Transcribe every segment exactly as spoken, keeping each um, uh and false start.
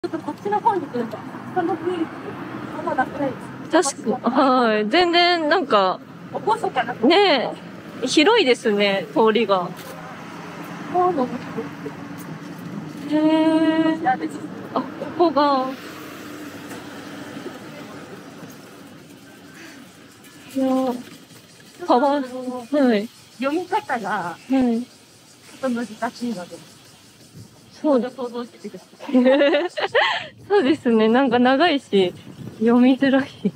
ちょっとこっちの方に来ると、人の雰囲気、あんまなくないですか？ 確か、はい。全然、なんか、 おこそかな。 ねえ、広いですね、通りが。 もうのへえ。あ、ここが。いや、かわいい。はい。 読み方が、 はい。 ちょっと難しいので、 そう想像しててください。 そうですね。なんか長いし、読みづらい。 一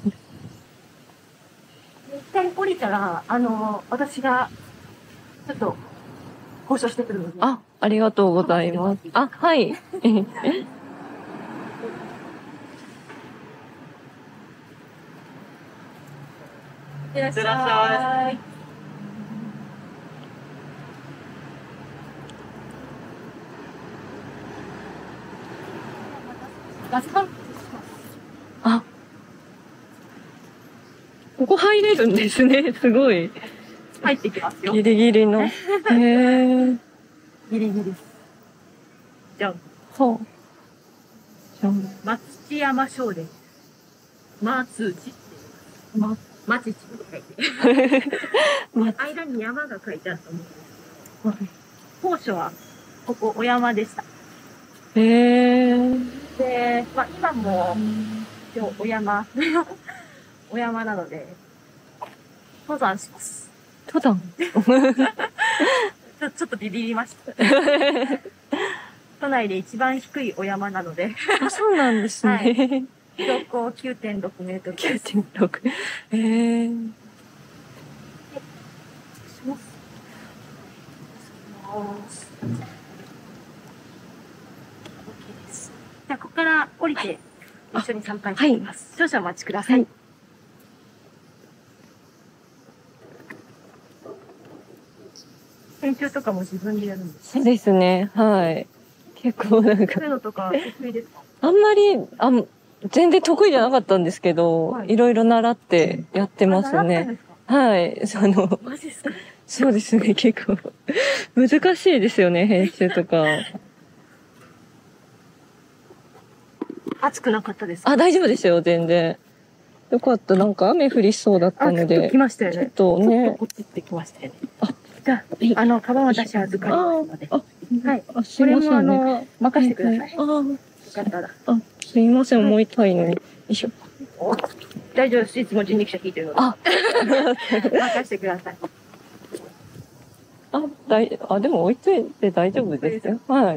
回降りたら、あの、私が、ちょっと、交渉してくるので。 あ、ありがとうございます。あ、はい。いってらっしゃい。ガス管あ、ここ入れるんですね。すごい。 入ってきますよ。 ギリギリの。へえ。 ギリギリ。じゃん。 そう。じゃん。 松山商店。松内って。 ま、 松内って書いて。 ま、 間に山が書いてあったと思うんです。当初は、ここ、お山でした。 へえ。 で、まあ、今も、一応、お山、お山なので、登山します。 登山ちょちょっとビビりました。都内で一番低いお山なので。 あ、そうなんですね。はい、 標高 きゅうてんろく メートル。 きゅうてんろく。へえ。 じゃあ、ここから降りて、一緒に参拝してみます。少々お待ちください。はい、編集とかも自分でやるんです。 そうですね。はい。結構なんか。 そういうのとか得意ですか？ あんまり、あん、全然得意じゃなかったんですけど、はい、いろいろ習ってやってますね。はい。その、 マジですか？ そうですね。結構難しいですよね、編集とか。 暑くなかったですか？ あ、大丈夫ですよ、全然。よかった。なんか雨降りそうだったので。 来ましたよね。 ちょっとね。 ちょっとこっちって来ましたよね。あ、じゃあ、あの、カバン私預かりますので。あ、はい。 あ、すいません、ね。 これもあの、任せてください。 ああ、よかったら。 あ、すいません、思いたいのに。よいしょ。 大丈夫です。いつも人力車引いてるので。 あ、 任せてください。 あ、だい、あ、でも置いといて大丈夫ですよ。はい。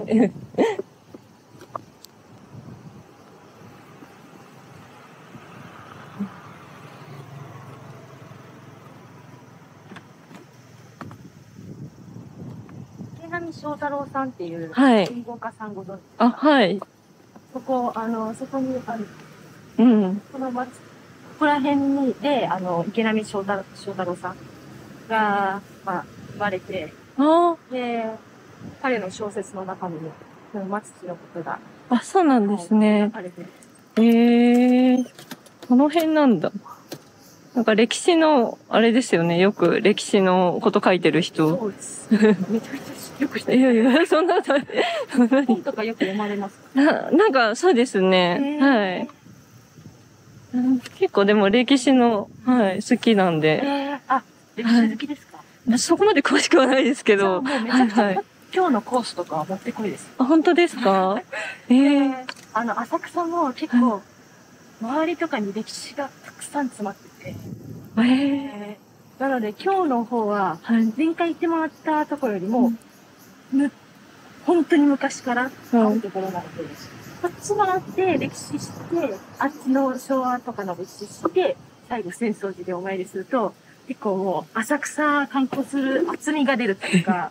池波正太郎さんっていう、 はい。 文豪家さんご存知ですか？ あ、はい。 そこ、あの、そこにある。 うん。 この町、ここら辺に、で、あの、池波正太正太郎さんが、まあ、生まれて、 あで、彼の小説の中にも、その松地のことが。 あ、そうなんですね。 あれで。 へえー、この辺なんだ。なんか歴史の、あれですよね。よく歴史のこと書いてる人。 そうです。めちゃめちゃよくしてる。 いやいや、そんな、 本とかよく読まれますか？ な、なんかそうですね。はい。結構でも歴史の、はい、好きなんで。 えー、あ、歴史好きですか？ はい、そこまで詳しくはないですけど。 もうめちゃくちゃ、はいはい、今日のコースとかは持ってこいです。 あ、本当ですか？ええー。 あの、浅草も結構、周りとかに歴史がたくさん詰まってて。 ええー。なので今日の方は、前回行ってもらったところよりも、む、本当に昔からあるところなので、こっち回って歴史して、あっちの昭和とかの歴史して、最後浅草寺でお参りすると、結構もう浅草観光する厚みが出るというか、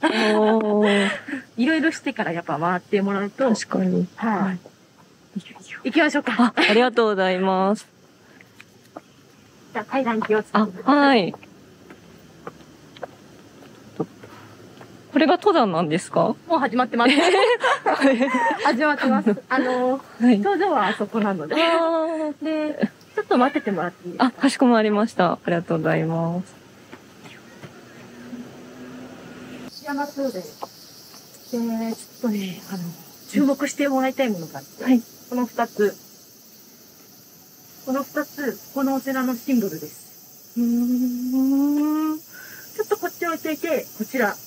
いろいろしてからやっぱ回ってもらうと。 確かに。 はい。行きましょうか。 あ、ありがとうございます。 じゃあ階段気をつけて。 あ、はい。これが登山なんですか？ もう始まってます。始まってます。あの、はい、頂上はあそこなので。で、ちょっと待っててもらっていいですか？ あ、かしこまりました。ありがとうございます。 石山町で、で、ちょっとね、あの、 注目してもらいたいものがあって、 はい。 この二つ。この二つ、このお寺のシンボルです。 うーん。 ちょっとこっち置いといて、こちら。 はい。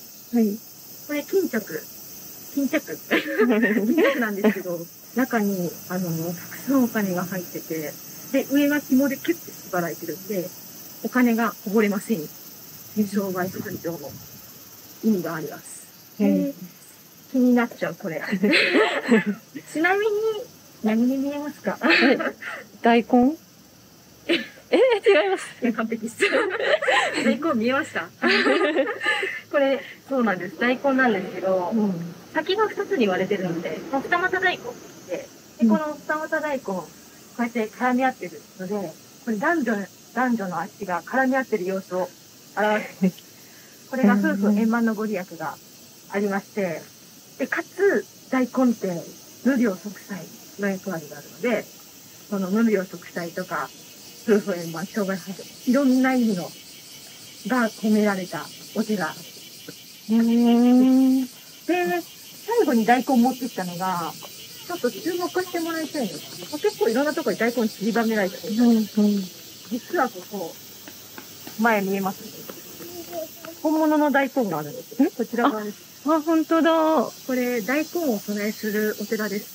これ巾着。巾着巾着なんですけど、中に、あの、たくさんお金が入ってて、で、上が紐でキュッて縛られてるんで、お金がこぼれません。商売繁盛の意味があります。 へ気になっちゃう、これ。ちなみに、何に見えますか？ 大根え、違います。 いや、完璧です。大根見えましたこれ、そうなんです。大根なんですけど、 うん。 先が二つに割れてるので、二股大根って言って、で、この二股大根、こうやって絡み合ってるので、これ男女、男女の足が絡み合ってる様子を表す。これが夫婦円満のご利益がありまして、で、かつ、大根って無病息災の役割があるので、その無病息災とか、夫婦円満、商売繁盛、いろんな意味の、が込められたお寺。 うーん。 で、最後に大根持ってきたのが、ちょっと注目してもらいたいのが、結構いろんなところに大根散りばめられてる。 うんうん。 実はここ、前見えますね。本物の大根があるんですよ。こちら側です。 あ、本当だ。 これ、大根をお供えするお寺です。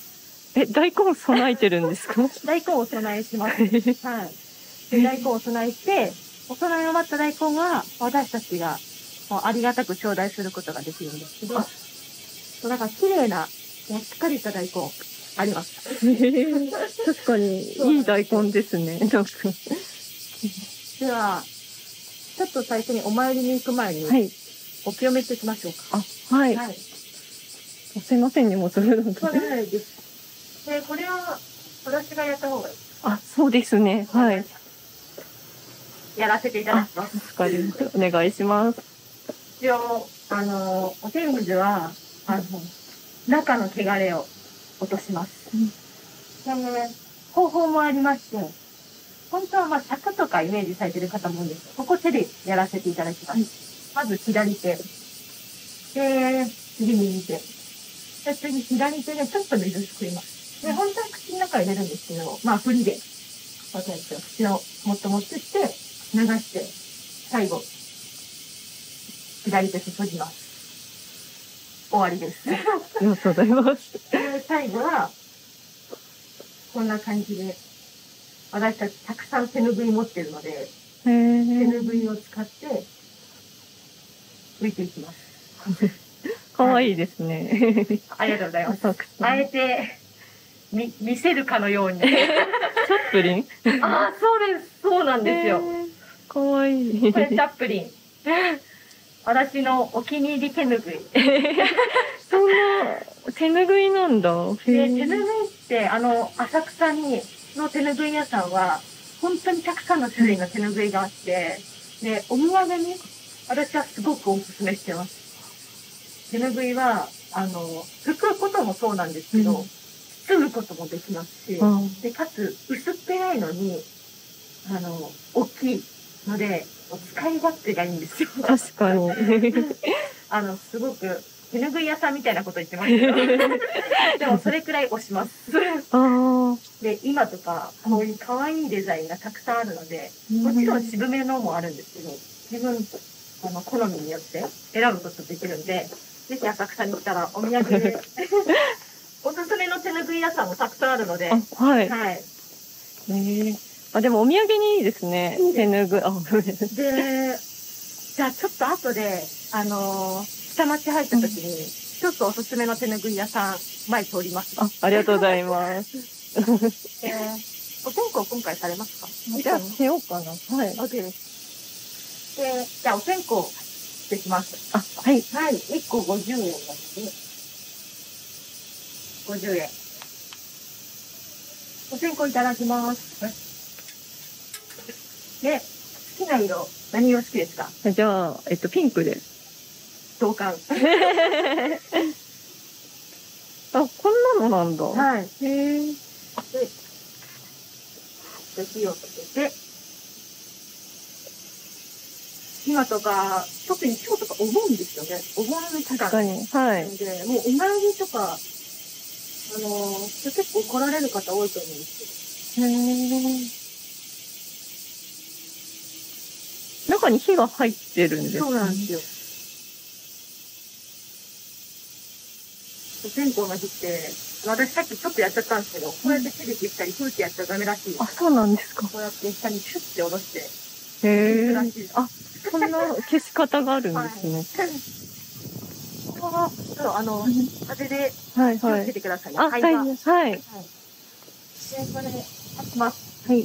え、大根備えてるんですか？ 大根をお供えします。はい。で、大根をお供えして、お供え終わった大根は、私たちが、もうありがたく頂戴することができるんですけど、そうだから綺麗な、しっかりした大根、あります。 確かに、いい大根ですね。なんか。 では、ちょっと最初にお参りに行く前に、 はい。 お清めしていきましょうか。 あ、はい。 はい。 すいませんね、もうそれだと。 これないです。で、これは、私がやった方がいい。 あ、そうですね。はい。 やらせていただきます。 助かります。お願いします。 一応、あの、お手水は、あの、中の汚れを落とします。で、方法もありまして、本当はまあ尺とかイメージされてる方も多いんです。ここ手でやらせていただきます。まず左手。で、次右手。で、次左手でちょっと水すくいます。で、本当は口の中に入れるんですけど、まあ振りで、私は口をもっともっとして、流して、最後、左手注ぎます。終わりです。 ありがとうございます。 で、最後は、こんな感じで、私たちたくさん手ぬぐい持ってるので、 へ手ー。 ぬぐいを使って拭いていきます。 かわいいですね。 ありがとうございます。 たくさんあえて、み、見せるかのように。 チャップリンああ、そうです。そうなんですよ。 へーかわいい。 これチャップリン。私のお気に入り手ぬぐい。 そんな、手ぬぐいなんだ。へで、 ー手ぬぐいって、あの、浅草に、の手ぬぐい屋さんは、本当にたくさんの種類の手ぬぐいがあって、で、お土産に、私はすごくおすすめしてます。手ぬぐいは、あの、拭くこともそうなんですけど、 うん包むこともできますし、 うんで、かつ、薄っぺらいのに、あの、大きいので、使い勝手がいいんですよ。 確かに。 あの、すごく、手ぬぐい屋さんみたいなこと言ってますけど、でもそれくらい押します。 ああ。 で、今とか、こういう可愛いデザインがたくさんあるので、もちろん渋めのもあるんですけど、自分、あの、好みによって選ぶことできるんで、ぜひ浅草に来たらお土産で、おすすめの手ぬぐい屋さんもたくさんあるので、 あ、はい。 はい。 へえ。あ、でもお土産にいいですね。手ぬぐい。あ、ごめんなさい。 で、じゃあちょっと後で、あのー下町入った時に、ちょっとおすすめの手ぬぐい屋さん、前通ります。 あ、ありがとうございます。 えー、お線香今回されますか？ じゃあ、しようかな。はい。 OK です。で、じゃあお線香してきます。 あ、はい。 はい。いっこごじゅうえんだって。ごじゅうえん。お線香いただきます。で、好きな色、何色好きですか？ じゃあ、えっと、ピンクで。 同感。 あ、こんなのなんだ。 はい。 へえ。 で、火をつけて、今とか、特に今日とかお盆ですよね。お盆の期間確かに。はい。 で、もうお参りとかあの、結構来られる方多いと思うんですへー。中に火が入ってるんですけど。そうなんですよ。線香の火って、私さっきちょっとやっちゃったんですけど、こうやって手で切ったり、ふーってやっちゃダメらしい。 あ、そうなんですか。 こうやって下にシュッて下ろして。 へえ。あ、そんな消し方があるんですね。 ここは、そう、あの、風ではい気をはい。 つけてくださいね。 あ、 灰が。 はい。はい。 で、これ、立ちます。 はい。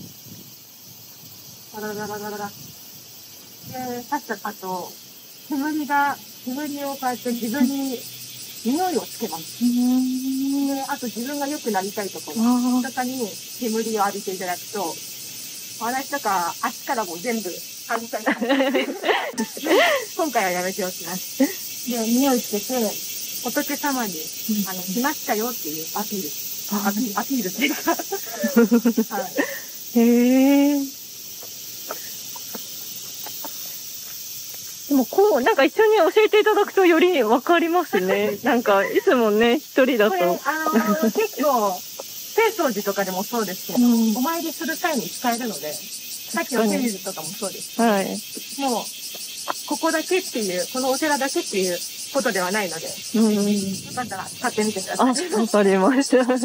ラララララララ。で、立った後、煙が、煙をこうやって自分に匂いをつけます。 うーん。 で、あと自分が良くなりたいところあとかに煙を浴びていただくと、私とか足からも全部嗅ぎたい。今回はやめておきます。で、匂いつけて、仏様に、あの、来ましたよっていうアピール。アピール、アピールっていうか。はい。 へえ。でもこう、なんか一緒に教えていただくとよりわかりますね。なんか、いつもね、一人だと。 これ、あのー、結構、清掃寺とかでもそうですけど、 うん、 お参りする際に使えるので、さっきの清水とかもそうです。 はい。 もう、ここだけっていう、このお寺だけっていうことではないので、 うん。 よかったら買ってみてくだあ、 さい。 わかりました。 で、こ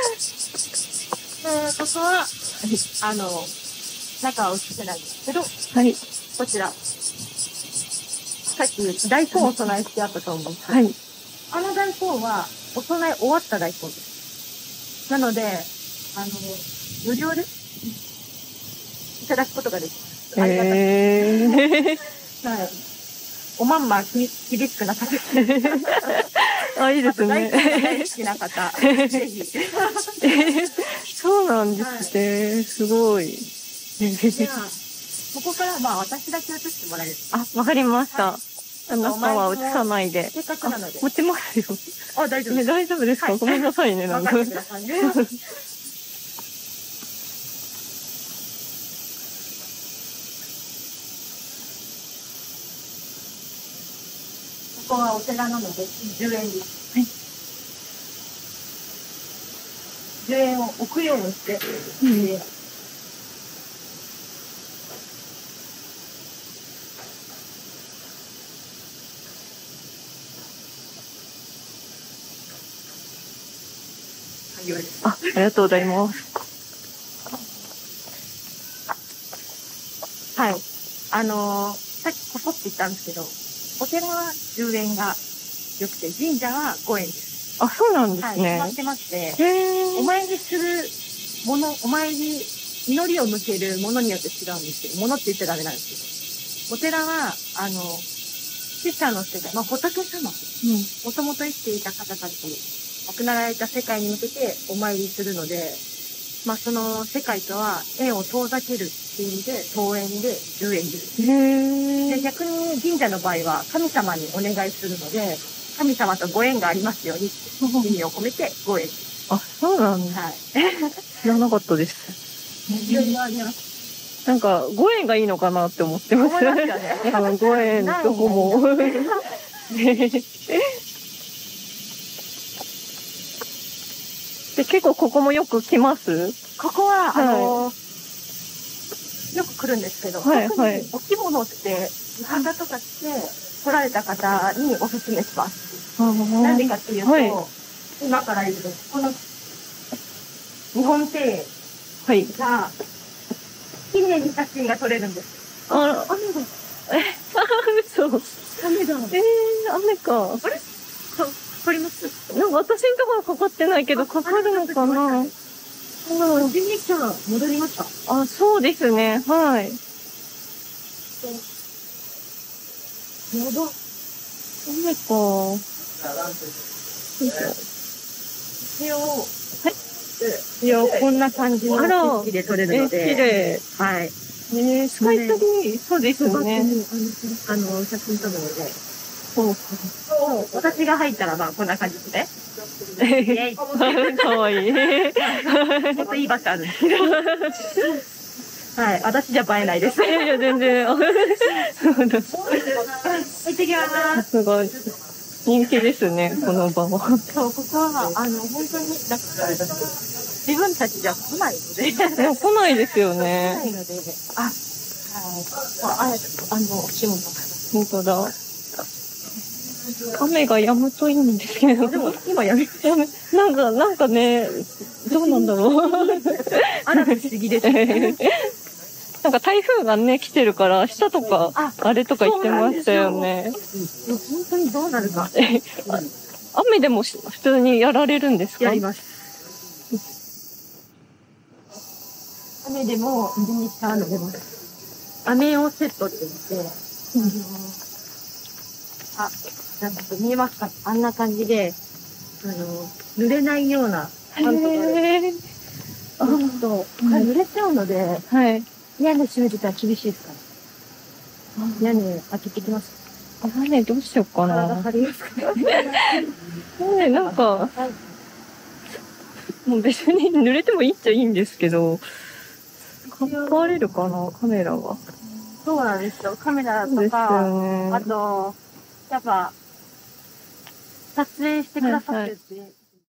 こは、あの、中は映ってないんですけど、 はい。 こちら。さっき大根をお供えしてあったと思うんですけど、 はい。 あの大根はお供え終わった大根です。なので、あの、無料でいただくことができます。ありがたく。 へー。 はい。おまんまき厳しくなかった。 あ、いいです大ね。 根が大好きな方、ぜひ。 そうなんですね。すごい。 じゃあ、ここからまあ私だけ映してもらえる。 あ、わかりました。あなたは映さないで。 せっかくなので。 持ちますよ。 あ、大丈夫ね、 です。 大丈夫ですか、 はい、 ごめんなさいね、なんか。 任せてくださいね。ここはお寺なので、じゅうえんです。 はい。 じゅうえんを置くようにして、 うん、あ、ありがとうございます。 はい。あのー、さっきここって言ったんですけど、お寺はじゅうえんが良くて、神社はごえんです。 あ、そうなんですはい、 ね。 決まってまして、 へー。 お参りするもの、お参り、祈りを向けるものによって違うんですけど、ものって言っちゃダメなんですけど、お寺は、あの、死者の世界、まあ、仏様、もともと生きていた方たち、亡くなられた世界に向けてお参りするので、まあ、その世界とは縁を遠ざけるっていう意味で、遠縁でじゅうえんです。 へー。 で、逆に神社の場合は神様にお願いするので、神様とご縁がありますようにって意味を込めてごえん。 あ、そうなんだ。 はい。 知らなかったです。 いろいろあります。 なんか、ごえんがいいのかなって思ってます。 思いますよね。 あの、ごえんどこも。で、結構ここもよく来ます？ ここは、 はい、 あのー、よく来るんですけど、 はい特にお着物って浴衣とか着て来られた方におすすめします。なんでかっていうと、はい、今から言うと、この日本庭園が綺麗に写真が撮れるんです。 あら、雨だ。え、嘘。 雨だ。 えー、雨か。 あれ撮ります？ なんか私のところかかってないけど、かかるのかな。 人力車戻りました。 あ、そうですね。はい。 やば。 雨か。 一応、 はい。 一応こんな感じの景色で撮れるので。 え、綺麗。 はい。 えー、スカイツリー、そうですね。 あの、写真撮るので。そうそう。私が入ったら、まあ、こんな感じですね。 かわいい。 もっといい場所あるんですけど。はい。私じゃ映えないです。 いやいや、全然。 行ってきます。 すごい。 人気ですね、この場は。 そう、ここは、あの、本当に、なんか、自分たちじゃ来ないので。 でも来ないですよ来ね。 ないので、あ、はい。あ、ああの、お仕事か本当だ。雨が止むといいんですけど。 な。でも、今やめて。 やめなんか、なんかね、どうなんだろう。 あら不思議ですね。 なんか台風がね、来てるから、明日とか、 ああれとか言ってましたよね。 本当にどうなるか。 雨でもし普通にやられるんですか？ やります。雨でも、水にしたの出ます。雨用セットって言って、 うん、 あ、なんか見えますか？あんな感じで、あの、濡れないようなパンツがある。 へー。 あ、ほんと、濡れちゃうので、 はい。 屋根閉めてたら厳しいですから。屋根開けてきます。 あ、ね、どうしようか体な。 張りますか？ ね、なんか、 はい。 もう別に濡れてもいいっちゃいいんですけど、かかれるかな、カメラが。 そうなんですよ。カメラそうですとか、 よね。 あと、やっぱ、撮影してくださってて、